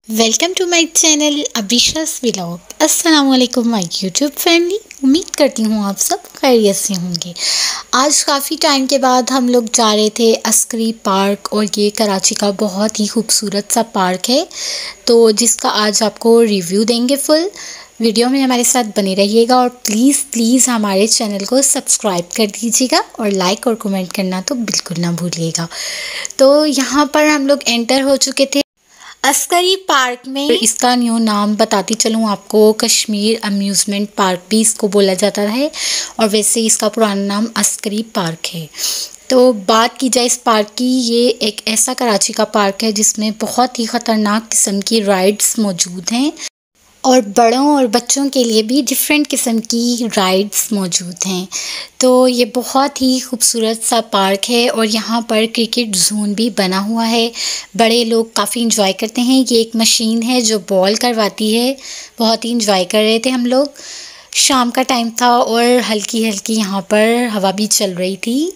Welcome to my channel Abhishas vlog. अस्सलाम वालेकुम my YouTube family. उम्मीद करती हूँ आप सब खैरियत से होंगे। आज काफ़ी टाइम के बाद हम लोग जा रहे थे अस्करी पार्क, और ये कराची का बहुत ही खूबसूरत सा पार्क है, तो जिसका आज आपको रिव्यू देंगे। फुल वीडियो में हमारे साथ बने रहिएगा, और प्लीज़ हमारे चैनल को सब्सक्राइब कर दीजिएगा, और लाइक और कमेंट करना तो बिल्कुल ना भूलिएगा। तो यहाँ पर हम लोग एंटर हो चुके थे अस्करी पार्क में। इसका न्यू नाम बताती चलूँ आपको, कश्मीर अम्यूज़मेंट पार्क भी इसको बोला जाता है, और वैसे इसका पुराना नाम अस्करी पार्क है। तो बात की जाए इस पार्क की, ये एक ऐसा कराची का पार्क है जिसमें बहुत ही ख़तरनाक किस्म की राइड्स मौजूद हैं, और बड़ों और बच्चों के लिए भी डिफरेंट किस्म की राइड्स मौजूद हैं। तो ये बहुत ही खूबसूरत सा पार्क है, और यहाँ पर क्रिकेट जोन भी बना हुआ है। बड़े लोग काफ़ी इंजॉय करते हैं। ये एक मशीन है जो बॉल करवाती है। बहुत ही इंजॉय कर रहे थे हम लोग। शाम का टाइम था और हल्की हल्की यहाँ पर हवा भी चल रही थी।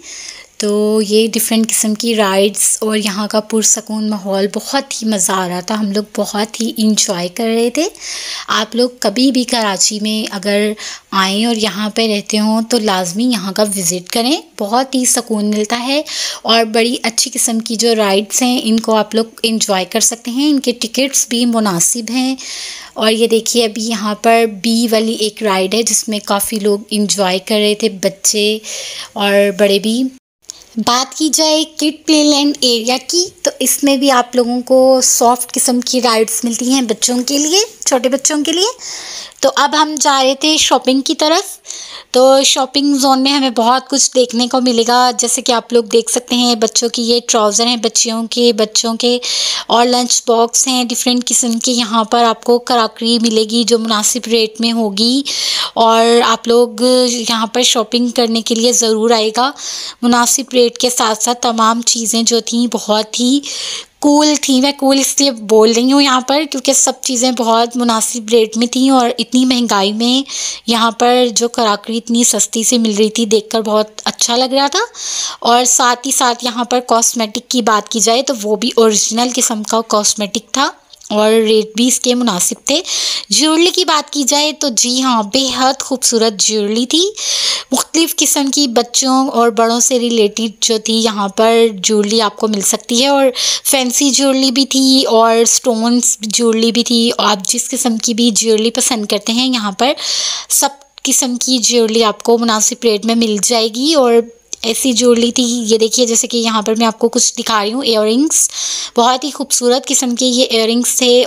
तो ये डिफरेंट किस्म की राइड्स और यहाँ का पुरसकून माहौल, बहुत ही मज़ा आ रहा था। हम लोग बहुत ही इंजॉय कर रहे थे। आप लोग कभी भी कराची में अगर आएँ और यहाँ पे रहते हों तो लाजमी यहाँ का विज़िट करें। बहुत ही सुकून मिलता है, और बड़ी अच्छी किस्म की जो राइड्स हैं इनको आप लोग इंजॉय कर सकते हैं। इनके टिकट्स भी मुनासिब हैं। और ये देखिए, अभी यहाँ पर बी वाली एक राइड है जिसमें काफ़ी लोग इंजॉय कर रहे थे, बच्चे और बड़े भी। बात की जाए किड प्लेलैंड एरिया की, तो इसमें भी आप लोगों को सॉफ्ट किस्म की राइड्स मिलती हैं बच्चों के लिए, छोटे बच्चों के लिए। तो अब हम जा रहे थे शॉपिंग की तरफ। तो शॉपिंग जोन में हमें बहुत कुछ देखने को मिलेगा, जैसे कि आप लोग देख सकते हैं, बच्चों की ये ट्राउज़र हैं, बच्चों के और लंच बॉक्स हैं डिफरेंट किस्म के। यहाँ पर आपको क्रॉकरी मिलेगी जो मुनासिब रेट में होगी, और आप लोग यहाँ पर शॉपिंग करने के लिए ज़रूर आएगा। मुनासिब रेट के साथ साथ तमाम चीज़ें जो थी बहुत ही कूल थी। मैं कूल इसलिए बोल रही हूँ यहाँ पर क्योंकि सब चीज़ें बहुत मुनासिब रेट में थी, और इतनी महंगाई में यहाँ पर जो क्रॉकरी इतनी सस्ती से मिल रही थी, देखकर बहुत अच्छा लग रहा था। और साथ ही साथ यहाँ पर कॉस्मेटिक की बात की जाए तो वो भी ओरिजिनल किस्म का कॉस्मेटिक था, और रेट भी इसके मुनासिब थे। ज्वेलरी की बात की जाए तो जी हाँ, बेहद खूबसूरत ज्वेलरी थी। मुख्तलिफ़ किस्म की बच्चों और बड़ों से रिलेटेड जो थी यहाँ पर ज्वेलरी आपको मिल सकती है, और फैंसी ज्वेलरी भी थी और स्टोन्स ज्वेलरी भी थी। आप जिस किस्म की भी ज्वेलरी पसंद करते हैं यहाँ पर सब किस्म की ज्वेलरी आपको मुनासिब रेट में मिल जाएगी। और ऐसी ज्वेलरी थी, ये देखिए, जैसे कि यहाँ पर मैं आपको कुछ दिखा रही हूँ। इयररिंग्स, बहुत ही खूबसूरत किस्म के ये इयररिंग्स थे।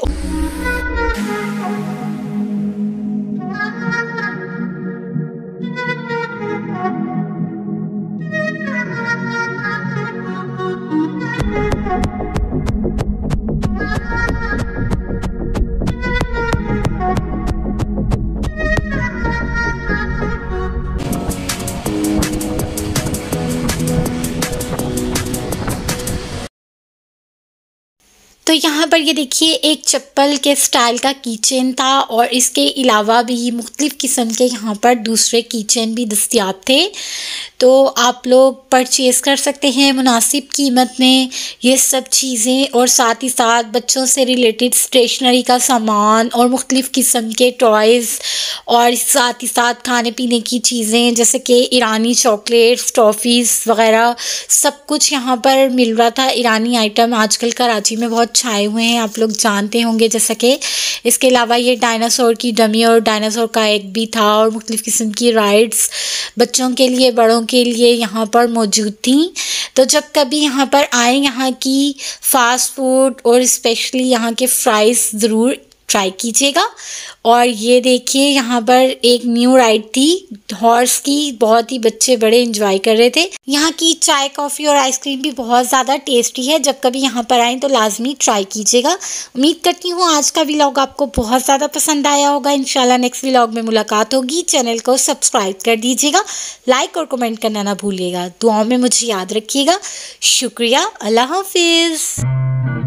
तो यहाँ पर ये देखिए, एक चप्पल के स्टाइल का कीचेन था, और इसके अलावा भी मुख्तलिफ़ किस्म के यहाँ पर दूसरे कीचेन भी दस्तयाब थे। तो आप लोग परचेज़ कर सकते हैं मुनासिब कीमत में ये सब चीज़ें, और साथ ही साथ बच्चों से रिलेटेड स्टेशनरी का सामान और मुख्तलिफ़ किस्म के टॉयज़, और साथ ही साथ खाने पीने की चीज़ें जैसे कि ईरानी चॉकलेट्स, टॉफ़ीज़ वग़ैरह सब कुछ यहाँ पर मिल रहा था। ईरानी आइटम आजकल कराची में बहुत छाए हुए हैं, आप लोग जानते होंगे। जैसा कि इसके अलावा ये डायनासोर की डमी और डायनासोर का एग भी था, और मुख्तलिफ़ किस्म की राइड्स बच्चों के लिए बड़ों के लिए यहाँ पर मौजूद थी। तो जब कभी यहाँ पर आए, यहाँ की फ़ास्ट फूड और स्पेशली यहाँ के फ़्राइज़ ज़रूर ट्राई कीजिएगा। और ये देखिए, यहाँ पर एक न्यू राइड थी हॉर्स की, बहुत ही बच्चे बड़े एंजॉय कर रहे थे। यहाँ की चाय, कॉफ़ी और आइसक्रीम भी बहुत ज़्यादा टेस्टी है। जब कभी यहाँ पर आएँ तो लाजमी ट्राई कीजिएगा। उम्मीद करती हूँ आज का व्लॉग आपको बहुत ज़्यादा पसंद आया होगा। इंशाल्लाह नेक्स्ट व्लॉग में मुलाकात होगी। चैनल को सब्सक्राइब कर दीजिएगा, लाइक और कमेंट करना ना भूलिएगा। दुआओं में मुझे याद रखिएगा। शुक्रिया। अल्लाह हाफिज़।